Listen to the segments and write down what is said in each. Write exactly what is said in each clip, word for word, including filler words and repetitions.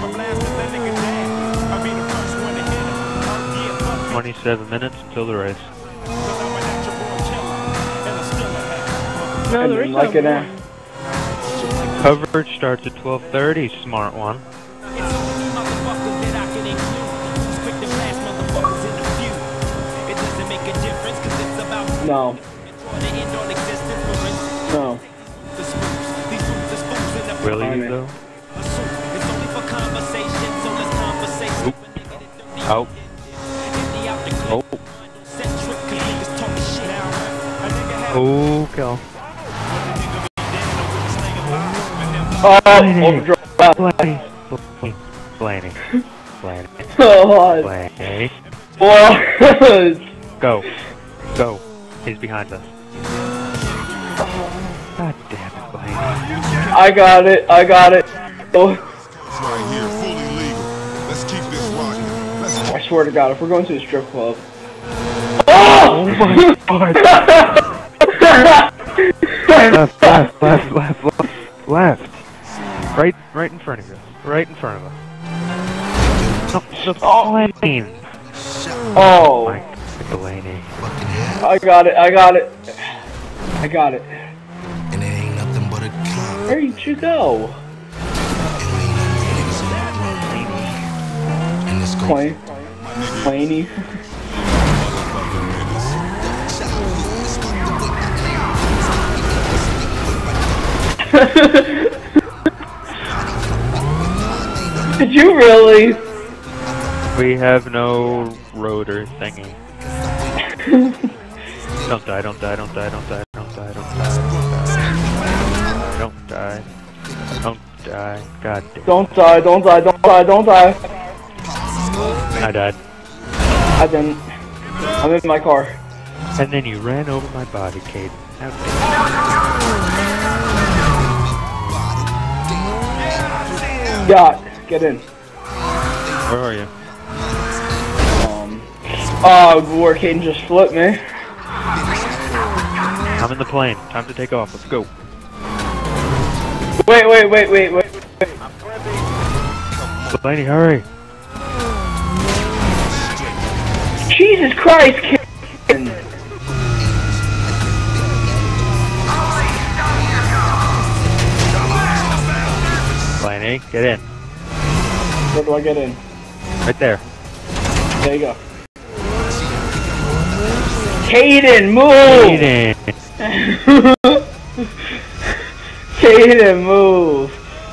Twenty-seven minutes until the race. No, the race like it now. Coverage starts at twelve thirty, smart one. No. No. Will you though? Out. Oh. Oh, kill. Oh, Blaney. overdrive. Blaney. Blaney. Blaney. Oh, Blaney. boy. Go. Go. He's behind us. God damn it, Blaney. I got it. I got it. Oh. It's right here, fully legal. Let's keep this rocking. Let's I swear to God, if we're going to a strip club. Oh my god! left, left, left, left, left, left. Right, right in front of you. Right in front of us. No, the Oh. plane. Oh. My Delaney. I got it. I got it. I got it. And it ain't nothing but a clown. Where'd you go? Plain. Planey. Did you really? We have no rotor thingy. Don't die, don't die, don't die, don't die, don't die, don't die, don't die. Don't die. God damn. Don't die, don't die, don't die, don't die. I died. I didn't. I'm in my car. And then you ran over my body, Caden. How dare you. Yacht, get in. Where are you? Um. Oh, where Caden just flipped me. I'm in the plane. Time to take off. Let's go. Wait, wait, wait, wait, wait. wait. Blaney, hurry. Jesus Christ, Caden. Blaney, get in. Where do I get in? Right there. There you go. Caden, move! Caden. Caden, move!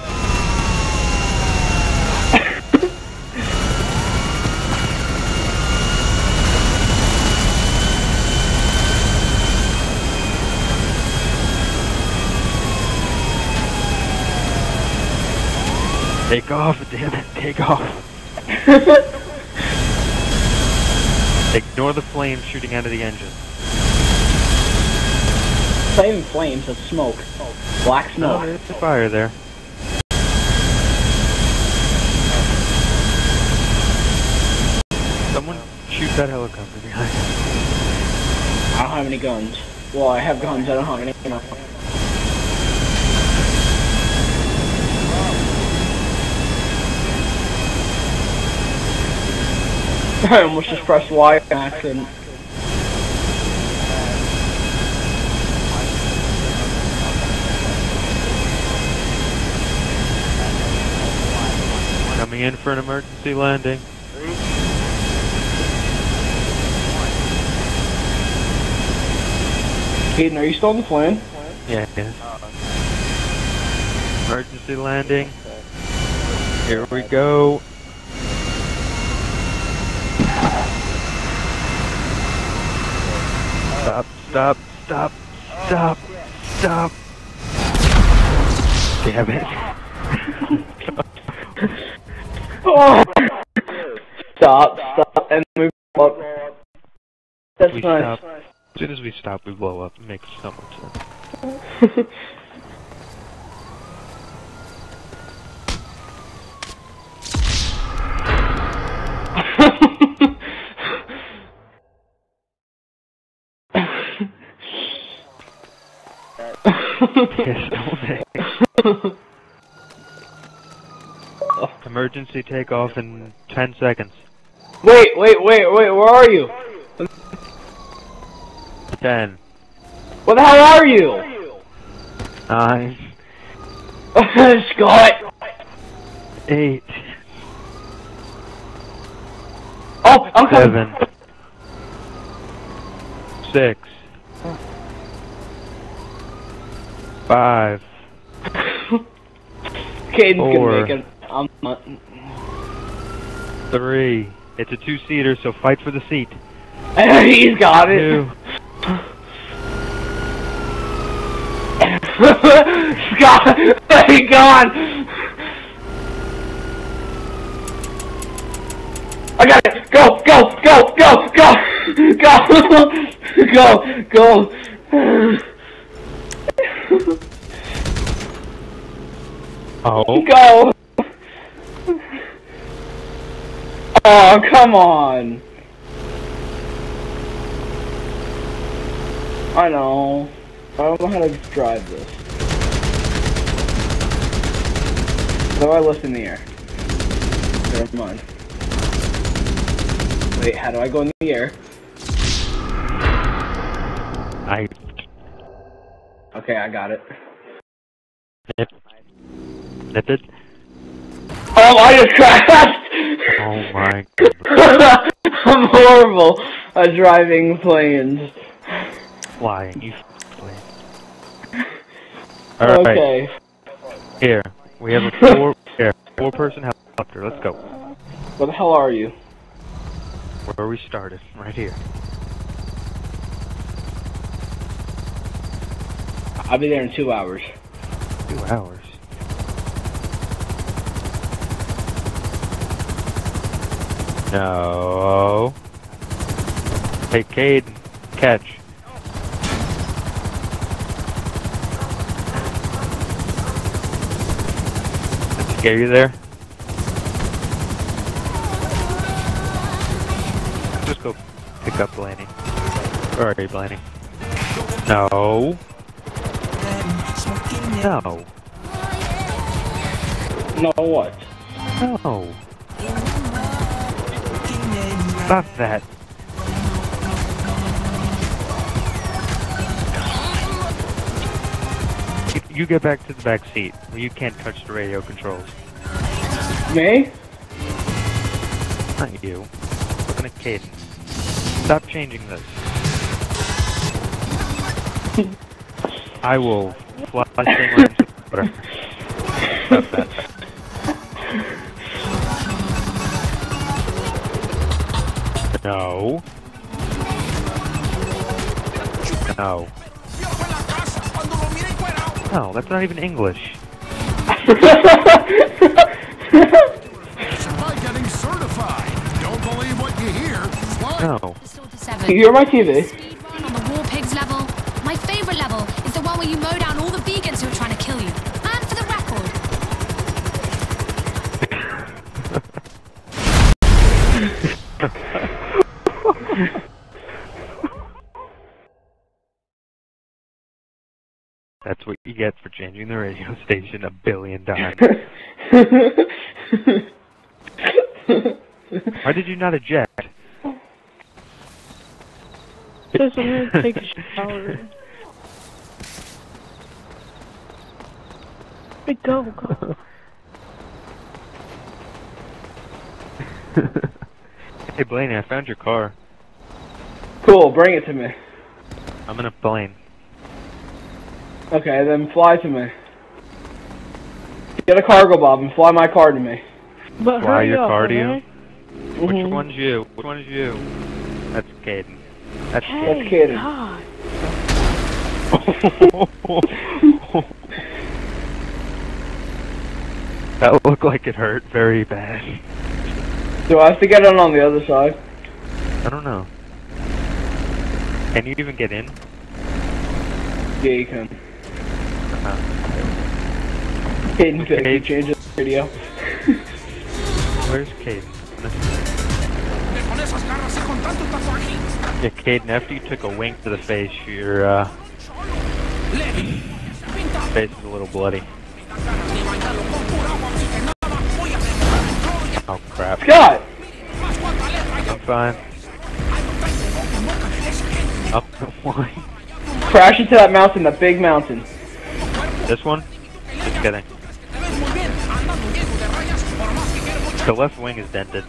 Take off, damn it, take off. Ignore the flames shooting out of the engine. It's not even flames, it's smoke. Black smoke. Oh, there's a fire there. Someone shoot that helicopter behind us. I don't have any guns. Well, I have guns, I don't have any ammo. I almost just pressed Y on accident. Coming in for an emergency landing. Caden, are you still on the plane? Yeah, yeah. Emergency landing. Here we go. Stop, stop, stop, stop, stop. Damn it. Oh. Stop, stop, and move up. That's we nice. stop. As soon as we stop, we blow up. It makes so much sense. Yes, Emergency takeoff in ten seconds. Wait, wait, wait, wait, where are you? ten. Where the hell are you? nine. Scott! eight. Oh, I'm coming! seven. six. five. Caden's Four. gonna make it. I'm not. three. It's a two-seater, so fight for the seat. He's got it! two. Scott! Thank God! I got it! Go! Go! Go! Go! Go! Go! Go! Go! Oh. Go! Oh, come on! I know. I don't know how to drive this. How do I lift in the air? Never mind. Wait, how do I go in the air? I. Okay, I got it. Nip. Nip it. Oh, I just crashed! Oh my god. I'm horrible at driving planes. Flying, you plane. Alright, Okay. here. We have a four, here, four person helicopter. Let's go. Where the hell are you? Where we started, right here. I'll be there in two hours. Two hours. No. Hey, Cade, catch. Did it scare you there? Just go pick up Blaney. Where are you, Blaney? No. No. No, what? No. Stop that. You, you get back to the back seat, where you can't touch the radio controls. Me? Not you. Looking at Caden. Stop changing this. I will fly somewhere into the water. Stop that. No. No. No, that's not even English. By getting certified. Don't believe what you hear. Fly. No. You're my T V. Speed run on the War Pigs level. My favorite level is the one where you mow down all the vegans who are trying to kill you. And for the record. That's what you get for changing the radio station a billion times. Why did you not eject? Because I'm gonna take a shower. Hey, go, go. Hey Blaney, I found your car. Cool, bring it to me. I'm in a plane. Okay, then fly to me. Get a cargo bob and fly my car to me. But Fly hurry your up, car to you? okay? Which Mhm. one's you? Which one is you? That's Caden. That's Hey, That's kidding. God. Caden. That looked like it hurt very bad. Do I have to get on on the other side? I don't know. Can you even get in? Yeah, you can. Uh, Caden said Okay. you change the video. where's Caden? Yeah, Caden, after you took a wink to the face, your uh, face is a little bloody. Scott! I'm fine. Up why? Crash into that mountain, that big mountain. This one? Just kidding. The left wing is dented.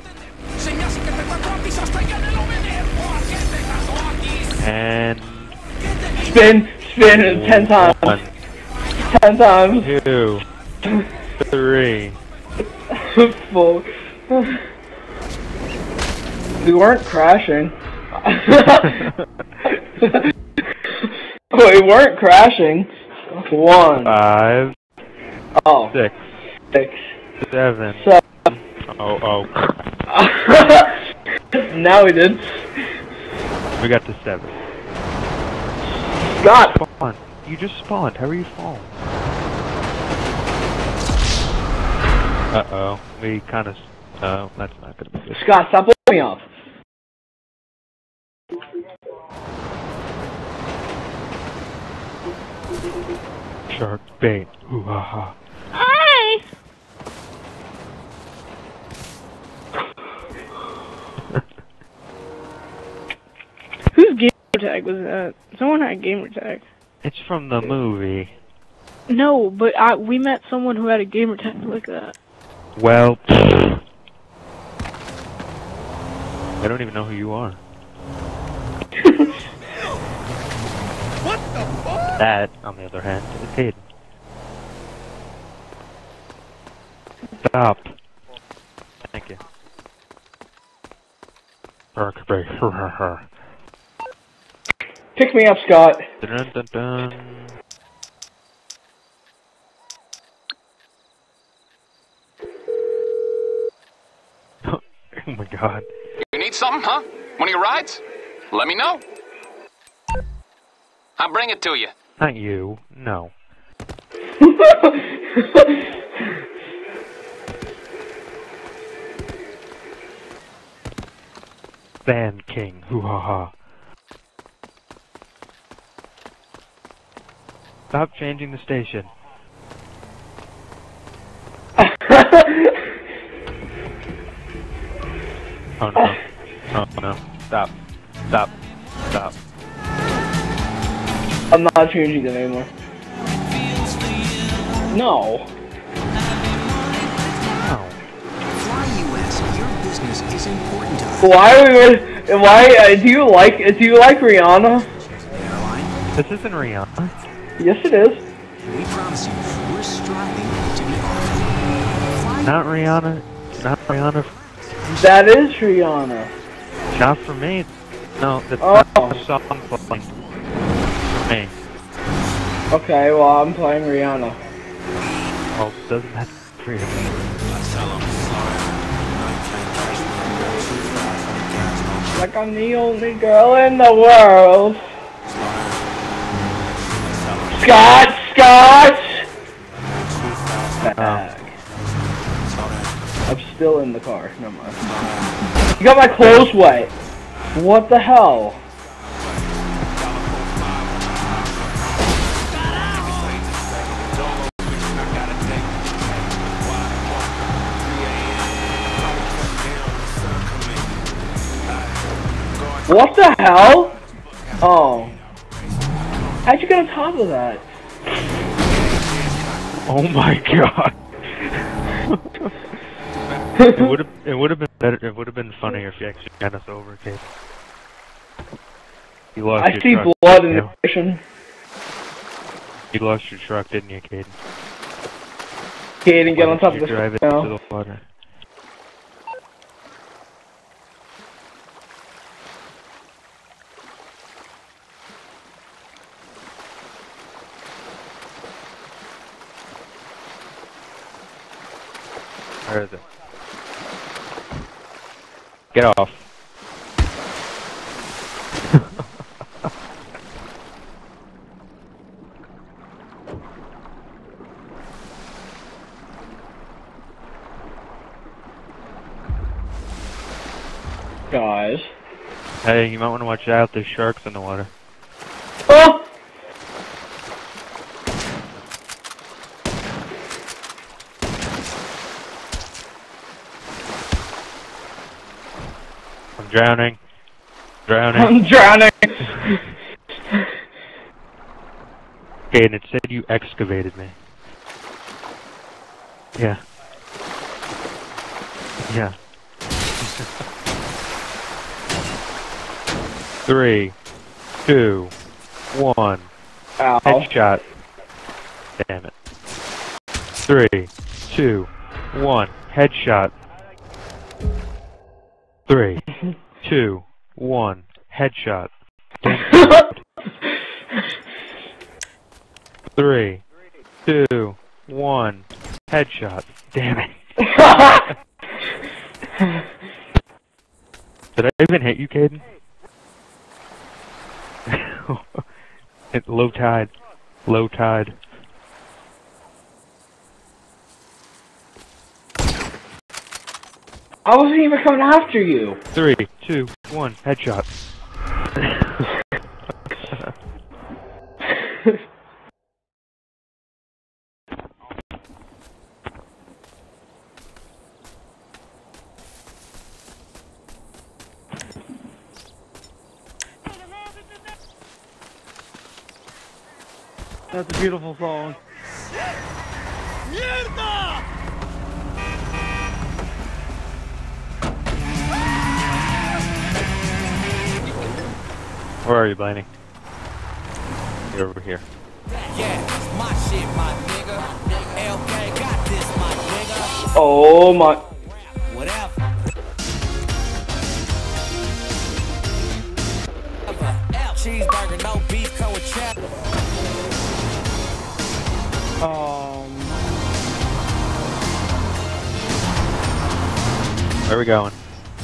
And Spin, spin it ten times. one, Ten times. two, three. Full. We weren't crashing. We weren't crashing. One. Five, Oh. six, Six. seven. Seven. Oh, oh. Now we did. We got to seven. Scott! Spawn. You just spawned. How are you falling? Uh-oh. We kind of... Oh, that's not gonna be good. Scott, stop blowing me off. Shark bait. Ooh, ha, ha. Hi! Whose gamer tag was that? Someone had a gamer tag. It's from the movie. No, but I we met someone who had a gamer tag like that. Well... I don't even know who you are. What the fuck? That, on the other hand, is Hayden. Stop. Thank you. Shark bait. Pick me up, Scott. Dun, dun, dun. Oh my god. You need something, huh? One of your rides? Let me know. I'll bring it to you. Not you. No. Sand King. Hoo ha ha. Stop changing the station. Oh no. Oh no. Stop. Stop. Stop. I'm not changing it anymore. No. No. Fly U S, your business is important to us. Why we would? Why uh, do you like? Do you like Rihanna? Airline, This isn't Rihanna. Yes, it is. we promise you, we're striving to be awesome. Fly Not Rihanna. Not Rihanna. That is Rihanna. Not for me. No, that's Oh. not a song playing for me. Okay, well I'm playing Rihanna. Well, doesn't that for you? Like I'm the only girl in the world. Scott, Scott. Bag. I'm still in the car. Never mind. You got my clothes wet. What the hell? What the hell? Oh. How'd you get on top of that? Oh my god. It would have. It would have been better. It would have been funnier if you actually got us over, Kate. You lost I your see truck. blood in didn't the you? ocean. You lost your truck, didn't you, Kate? Kaden, get Why on top don't of you this drive it now. to the water. Where is it? Get off. Guys. Hey, you might want to watch out. There's sharks in the water. Oh! I'm drowning. Drowning. I'm drowning. Okay, and it said you excavated me. Yeah. Yeah. Three, two, one. Ow. Headshot. Damn it. Three, two, one. Headshot. Three, two, one. Headshot. Damn it. Three, two, one. Headshot. Damn it. Did I even hit you, Caden? It's low tide. Low tide. I wasn't even coming after you. Three, two, one. Headshot. That's a beautiful song. Where are you, Blaney? You're over here. Yeah, it's my shit, my nigga. L K got this, my nigga. Oh my. Whatever. Cheeseburger, no beef, come with chat. Um. Where are we going?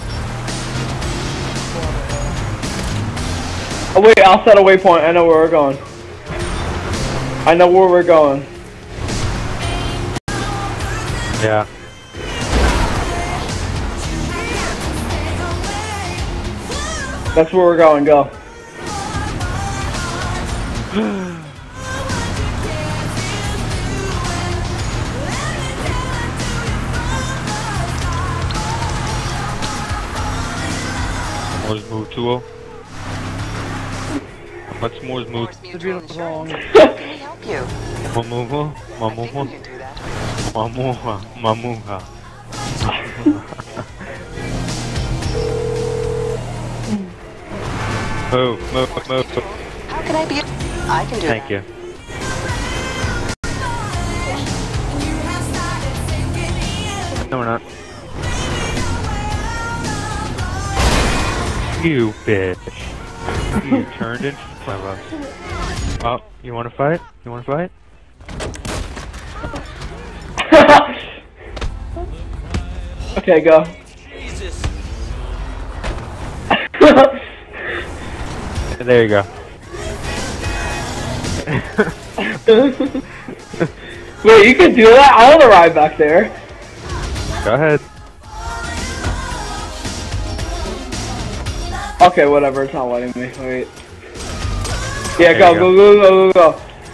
Oh wait, I'll set a waypoint. I know where we're going. I know where we're going. Yeah. That's where we're going. Go. Moore's move tool. What's Moore's move? It's a beautiful song. Help you. Mamuha, mamuha, You do that. mamuha, mamuha. Move, move, move. How can I be? I can do Thank that. you. No, we're not. You bitch. You turned in front of us. Oh, you wanna fight? You wanna fight? Okay, go. Jesus. There you go. Wait, you can do that? I want to ride back there. Go ahead. Okay, whatever. It's not letting me. Wait. Yeah, There go, you go, go, go, go, go.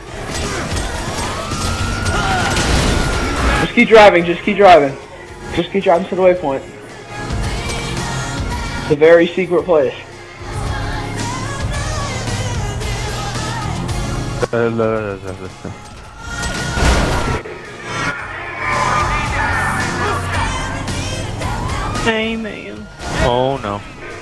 Just keep driving. Just keep driving. Just keep driving to the waypoint. It's a very secret place. Amen. Oh no.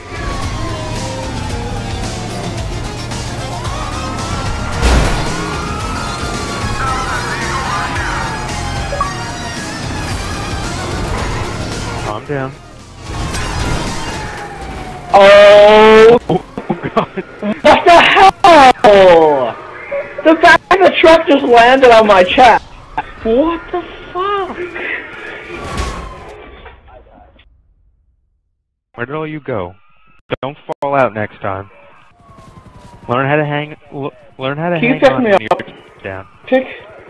Calm down. Oh! Oh god. What the hell? The back of the truck just landed on my chest. What the fuck? Where did all you go? Don't fall out next time. Learn how to hang. l- Learn how to Can you hang pick on me when up? you're down. Pick.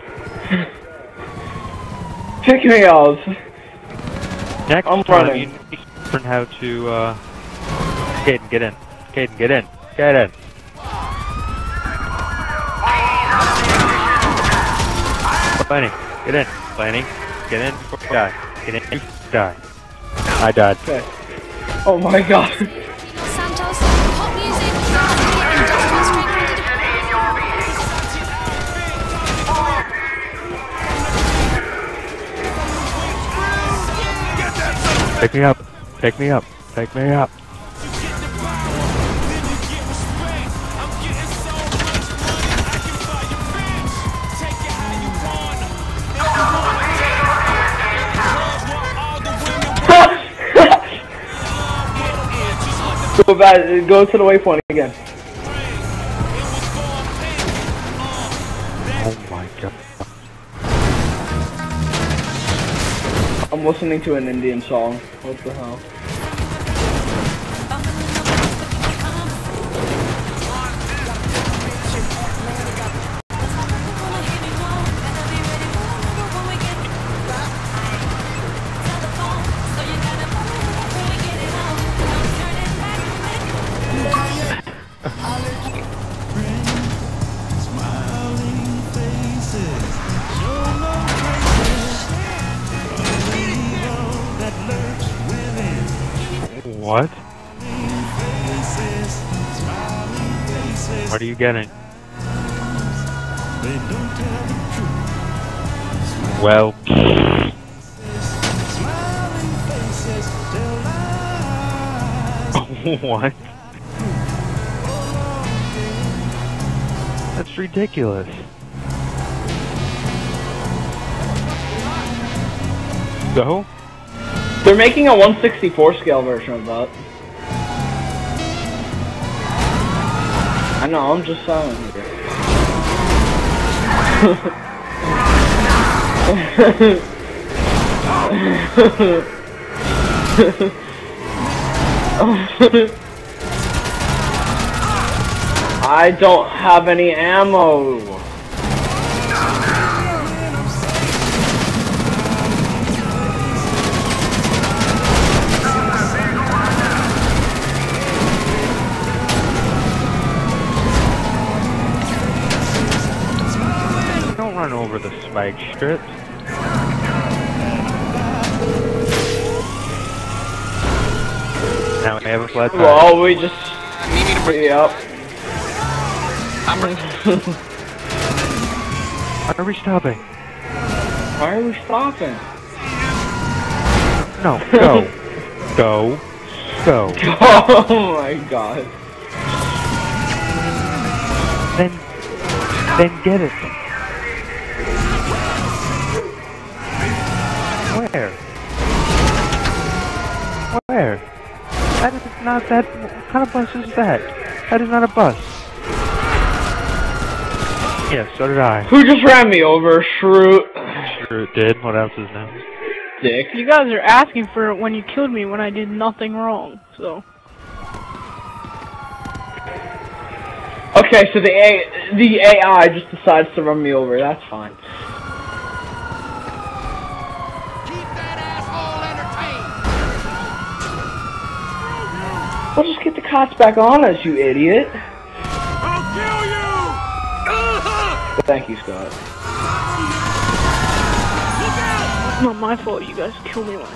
Pick me up. Next I'm time running. you need to learn how to. uh... Caden, get in. Caden, get in. Get in. Planning, get in. Planning, get in before you die. Get in before you die. I died. Okay. Oh my god. Pick me up. Pick me up. Pick me up. Go back. Go to the waypoint again. Oh my god. I'm listening to an Indian song. What the hell? What? What are you getting? Well. What? That's ridiculous. Go? They're making a one sixty-four scale version of that. I know, I'm just saying. I don't have any ammo. Don't run over the spike strips. Now we have a flat tire. Well, we just... Need me to bring Yep. I'm ready. Why are we stopping? Why are we stopping? No, go. Go. Go. Oh my god. Then, then get it. Where? Where? That is not that. What kind of bus is that? That is not a bus. Yeah, so did I. Who just ran me over? Shroot. Sure it did. What else is new? Dick. You guys are asking for it when you killed me when I did nothing wrong, so. Okay, so the A the A I just decides to run me over. That's fine. Keep that asshole entertained. Well, just get the cops back on us, you idiot. I'll kill you! Thank you, Scott. It's not my fault you guys killed me when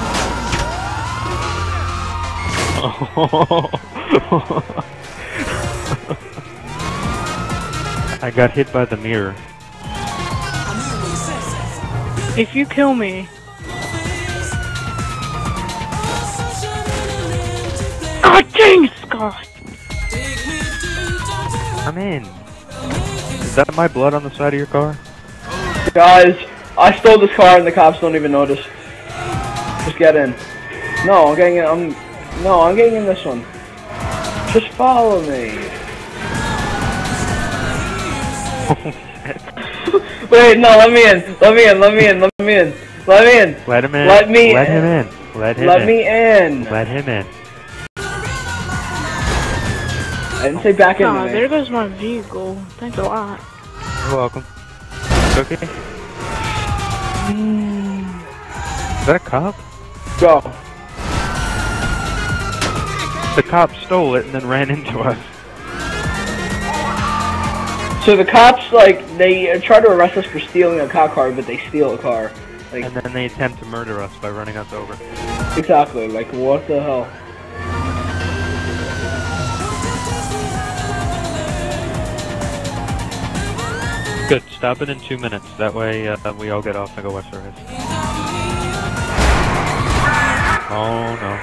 I got hit by the mirror. If you kill me... God dang, Scott! I'm in. Is that my blood on the side of your car? Guys, I stole this car and the cops don't even notice. Just get in. No, I'm getting in. I'm no, I'm getting in this one. Just follow me. Wait, no, let me in. Let me in. Let me in. Let me in. Let me in. Let him in. Let me Let in. him in. Let him Let in. me in. Let him in. I didn't say back in. Ah, there goes my vehicle. Thanks a lot. You're welcome. Okay. Is that a cop? Go. The cop stole it and then ran into us. So the cops, like, they uh, try to arrest us for stealing a cop car, but they steal a car. Like, And then they attempt to murder us by running us over. exactly. Like, what the hell? Good. Stop it in two minutes. That way uh, we all get off and go watch the race. Oh no.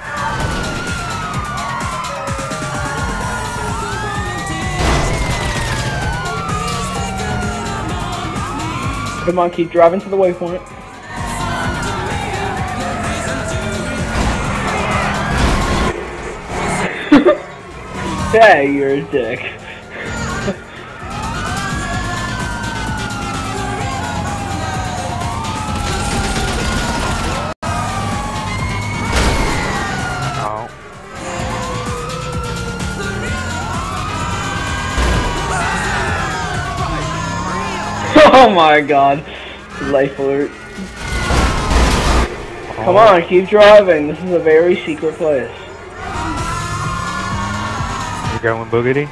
Come on, keep driving to the waypoint. Yeah, you're a dick. Oh. Oh my god. Life alert. Come on, keep driving. This is a very secret place. You're going boogity?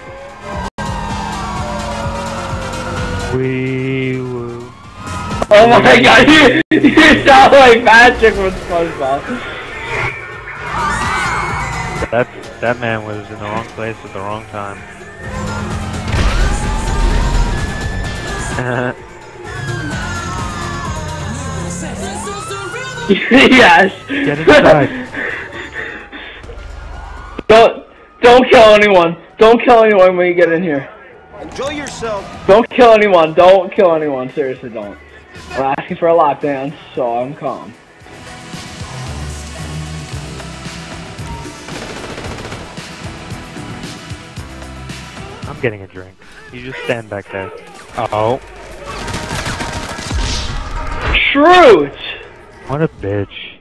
Wee woo. Oh my god, you, you sound like Patrick from SpongeBob. That, that man was in the wrong place at the wrong time. Yes. Get inside. Don't don't kill anyone. Don't kill anyone when you get in here. Enjoy yourself. Don't kill anyone. Don't kill anyone. Seriously, don't. I'm asking for a lap dance, so I'm calm. I'm getting a drink. You just stand back there. Oh. Truth. What a bitch.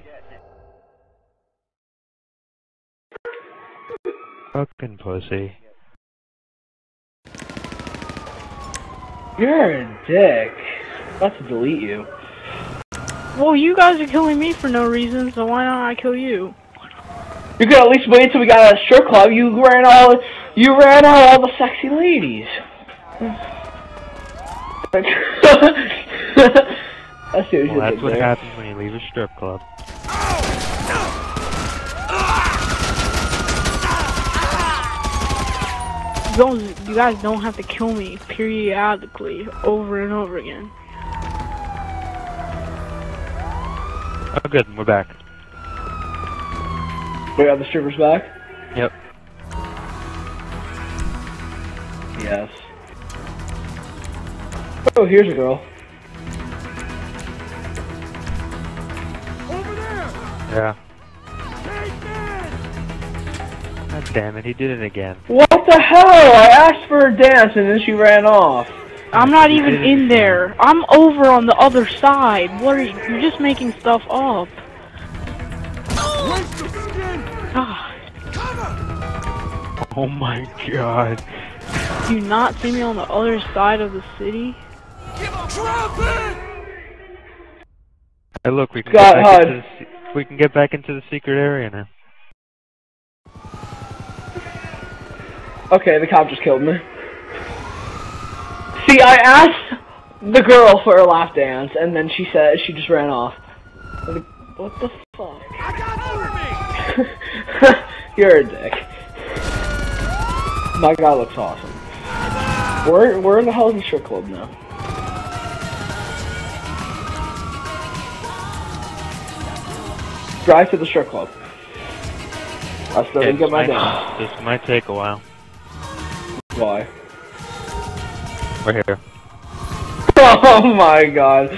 Fucking pussy. You're a dick. I'm about to delete you. Well, you guys are killing me for no reason, so why not I kill you? You could at least wait till we got a strip club. You ran all, you ran out all the sexy ladies. That's seriously. Well, that's what there. happens when you leave a strip club. You guys, you guys don't have to kill me periodically, over and over again. Oh good, we're back. We got the strippers back? Yep. Yes. Oh, here's a girl. Yeah. God damn it, he did it again. What the hell? I asked for a dance and then she ran off. I'm not even in there. I'm over on the other side. What are you? You're just making stuff up. God. Oh my god. Do you not see me on the other side of the city? Hey look, we can God, get back hide. into the, se we can get back into the secret area now. Okay, the cop just killed me. See, I asked the girl for a lap dance, and then she said she just ran off. What the fuck? You're a dick. My guy looks awesome. Where, where the hell is the strip club now? Drive to the strip club. I still didn't get my dance. This might take a while. Why? We're here. Oh my god.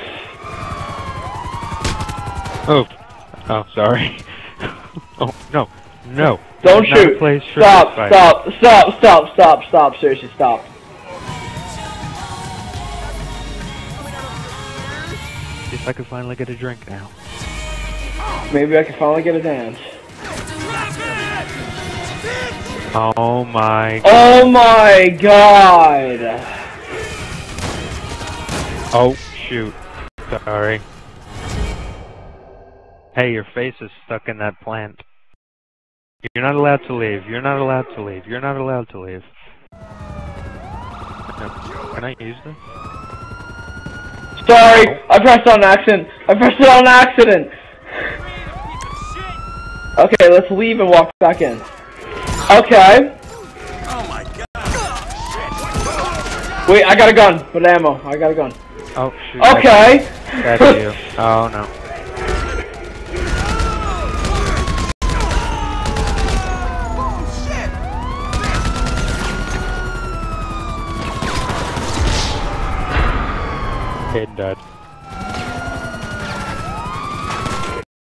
Oh. Oh, sorry. Oh, no. No. Don't Not a shoot. place for Stop, this stop, stop, stop, stop, stop. Seriously, stop. See if I can finally get a drink now. Maybe I can finally get a dance. Oh my. Oh my god. Oh, shoot. Sorry. Hey, your face is stuck in that plant. You're not allowed to leave. You're not allowed to leave. You're not allowed to leave. Can I use this? Sorry, I pressed on accident. I pressed it on accident. Okay, let's leave and walk back in. Okay. Oh my god. Wait, I got a gun with ammo. I got a gun. Oh, shoot. Okay. That's you. Oh, no. Hayden died.